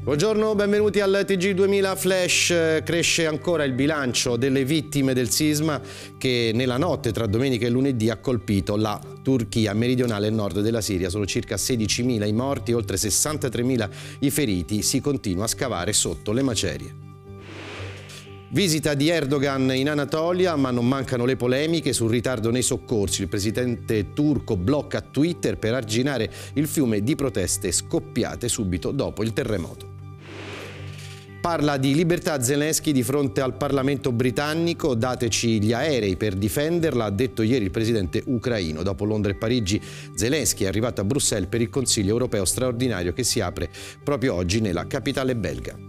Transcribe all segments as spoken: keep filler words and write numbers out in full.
Buongiorno, benvenuti al T G duemila Flash. Cresce ancora il bilancio delle vittime del sisma che nella notte tra domenica e lunedì ha colpito la Turchia meridionale e nord della Siria. Sono circa sedicimila i morti, oltre sessantatremila i feriti. Si continua a scavare sotto le macerie. Visita di Erdogan in Anatolia, ma non mancano le polemiche sul ritardo nei soccorsi. Il presidente turco blocca Twitter per arginare il fiume di proteste scoppiate subito dopo il terremoto. Parla di libertà Zelensky di fronte al Parlamento britannico, dateci gli aerei per difenderla, ha detto ieri il presidente ucraino. Dopo Londra e Parigi, Zelensky è arrivato a Bruxelles per il Consiglio europeo straordinario che si apre proprio oggi nella capitale belga.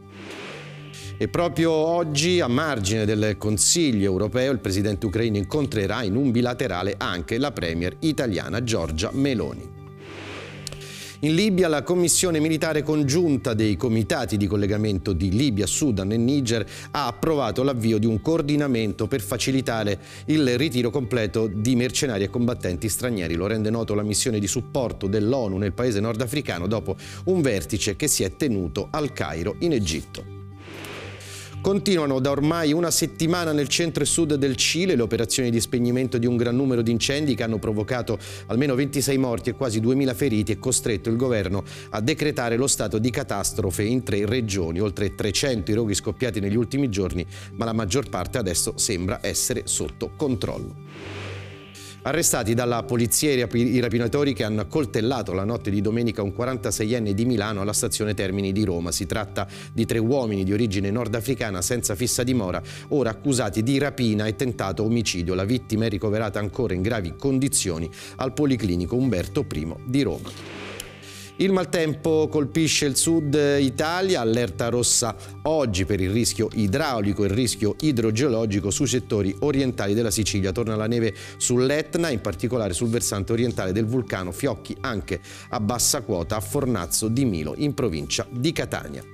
E proprio oggi, a margine del Consiglio europeo, il presidente ucraino incontrerà in un bilaterale anche la premier italiana Giorgia Meloni. In Libia la commissione militare congiunta dei comitati di collegamento di Libia, Sudan e Niger ha approvato l'avvio di un coordinamento per facilitare il ritiro completo di mercenari e combattenti stranieri. Lo rende noto la missione di supporto dell'ONU nel paese nordafricano dopo un vertice che si è tenuto al Cairo in Egitto. Continuano da ormai una settimana nel centro e sud del Cile le operazioni di spegnimento di un gran numero di incendi che hanno provocato almeno ventisei morti e quasi duemila feriti e costretto il governo a decretare lo stato di catastrofe in tre regioni. Oltre trecento i roghi scoppiati negli ultimi giorni, ma la maggior parte adesso sembra essere sotto controllo. Arrestati dalla polizia i rapinatori che hanno accoltellato la notte di domenica un quarantaseienne di Milano alla stazione Termini di Roma. Si tratta di tre uomini di origine nordafricana senza fissa dimora, ora accusati di rapina e tentato omicidio. La vittima è ricoverata ancora in gravi condizioni al Policlinico Umberto I di Roma. Il maltempo colpisce il sud Italia, allerta rossa oggi per il rischio idraulico e il rischio idrogeologico sui settori orientali della Sicilia. Torna la neve sull'Etna, in particolare sul versante orientale del vulcano, fiocchi anche a bassa quota a Fornazzo di Milo in provincia di Catania.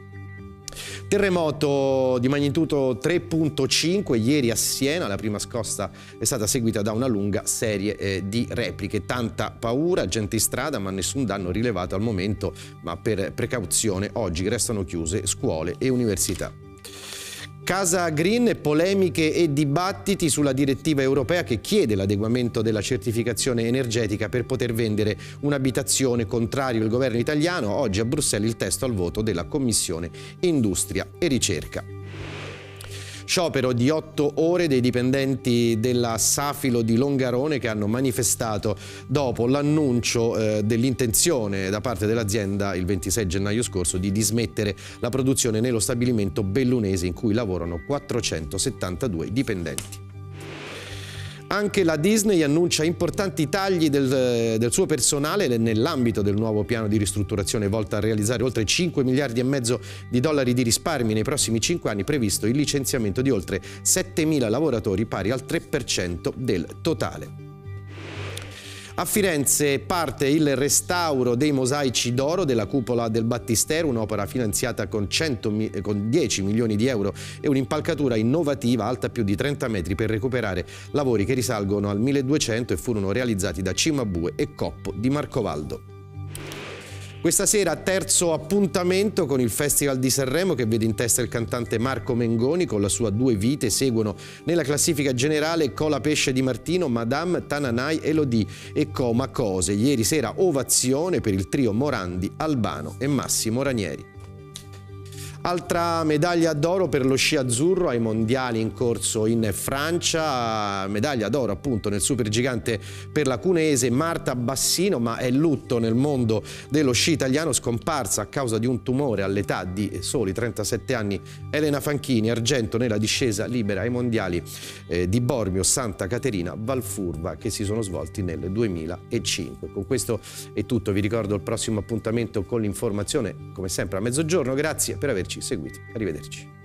Terremoto di magnitudo tre virgola cinque ieri a Siena, la prima scossa è stata seguita da una lunga serie eh, di repliche. Tanta paura, gente in strada, ma nessun danno rilevato al momento, ma per precauzione oggi restano chiuse scuole e università. Casa Green, polemiche e dibattiti sulla direttiva europea che chiede l'adeguamento della certificazione energetica per poter vendere un'abitazione, contrario il governo italiano. Oggi a Bruxelles il testo al voto della Commissione Industria e Ricerca. Sciopero di otto ore dei dipendenti della Safilo di Longarone che hanno manifestato dopo l'annuncio eh, dell'intenzione da parte dell'azienda il ventisei gennaio scorso di dismettere la produzione nello stabilimento bellunese in cui lavorano quattrocentosettantadue dipendenti. Anche la Disney annuncia importanti tagli del, del suo personale nell'ambito del nuovo piano di ristrutturazione volto a realizzare oltre cinque miliardi e mezzo di dollari di risparmi nei prossimi cinque anni, previsto il licenziamento di oltre settemila lavoratori pari al tre per cento del totale. A Firenze parte il restauro dei mosaici d'oro della cupola del Battistero, un'opera finanziata con, cento, con dieci milioni di euro e un'impalcatura innovativa alta più di trenta metri per recuperare lavori che risalgono al milleduecento e furono realizzati da Cimabue e Coppo di Marcovaldo. Questa sera terzo appuntamento con il Festival di Sanremo che vede in testa il cantante Marco Mengoni con la sua Due Vite. Seguono nella classifica generale Cola Pesce di Martino, Madame, Tananai, Elodie e Coma Cose. Ieri sera ovazione per il trio Morandi, Albano e Massimo Ranieri. Altra medaglia d'oro per lo sci azzurro ai mondiali in corso in Francia, medaglia d'oro appunto nel supergigante per la cuneese Marta Bassino, ma è lutto nel mondo dello sci italiano, scomparsa a causa di un tumore all'età di soli trentasette anni Elena Fanchini, argento nella discesa libera ai mondiali eh, di Bormio Santa Caterina Valfurva che si sono svolti nel duemilacinque. Con questo è tutto, vi ricordo il prossimo appuntamento con l'informazione come sempre a mezzogiorno, grazie per averci seguiti, arrivederci.